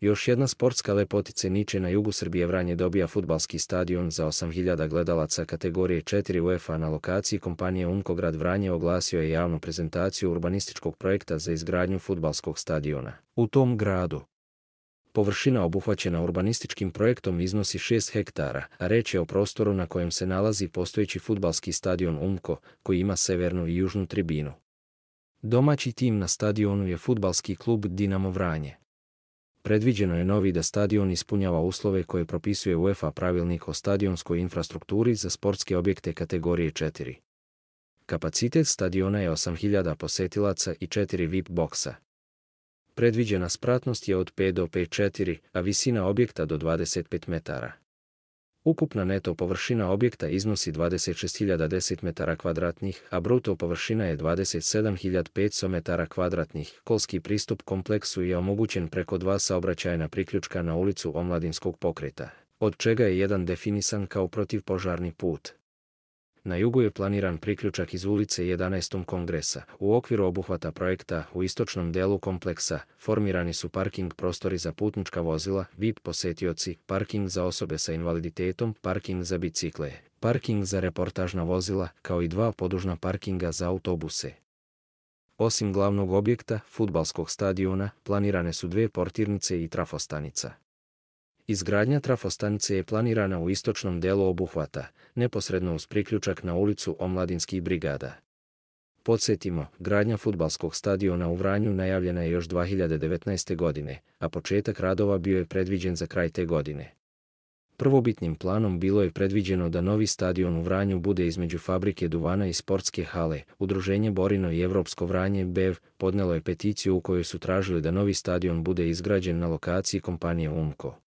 Još jedna sportska lepotica Niče na jugu Srbije. Vranje dobija fudbalski stadion za 8.000 gledalaca kategorije 4 UEFA na lokaciji kompanije Umko. Grad Vranje oglasio je javnu prezentaciju urbanističkog projekta za izgradnju fudbalskog stadiona u tom gradu. Površina obuhvaćena urbanističkim projektom iznosi 6 hektara, a reč je o prostoru na kojem se nalazi postojeći fudbalski stadion Umko, koji ima severnu i južnu tribinu. Domaći tim na stadionu je fudbalski klub Dinamo Vranje. Predviđeno je novi da stadion ispunjava uslove koje propisuje UEFA pravilnik o stadionskoj infrastrukturi za sportske objekte kategorije 4. Kapacitet stadiona je 8.000 posetilaca i 4 VIP boksa. Predviđena spratnost je od 5 do 5,4, a visina objekta do 25 metara. Ukupna neto površina objekta iznosi 26.010 metara kvadratnih, a bruto površina je 27.500 metara kvadratnih. Kolski pristup kompleksu je omogućen preko 2 saobraćajna priključka na ulicu Omladinskog pokreta, od čega je jedan definisan kao protivpožarni put. Na jugu je planiran priključak iz ulice 11. Kongresa. U okviru obuhvata projekta u istočnom delu kompleksa formirani su parking prostori za putnička vozila, VIP posetioci, parking za osobe sa invaliditetom, parking za bicikle, parking za reportažna vozila, kao i 2 podužna parkinga za autobuse. Osim glavnog objekta, fudbalskog stadiona, planirane su 2 portirnice i trafostanica. Izgradnja trafostanice je planirana u istočnom delu obuhvata, neposredno uz priključak na ulicu Omladinskih brigada. Podsjetimo, gradnja fudbalskog stadiona u Vranju najavljena je još 2019. godine, a početak radova bio je predviđen za kraj te godine. Prvobitnim planom bilo je predviđeno da novi stadion u Vranju bude između fabrike duvana i sportske hale. Udruženje Borino i Evropsko Vranje BEV podnelo je peticiju u kojoj su tražili da novi stadion bude izgrađen na lokaciji kompanije Umko.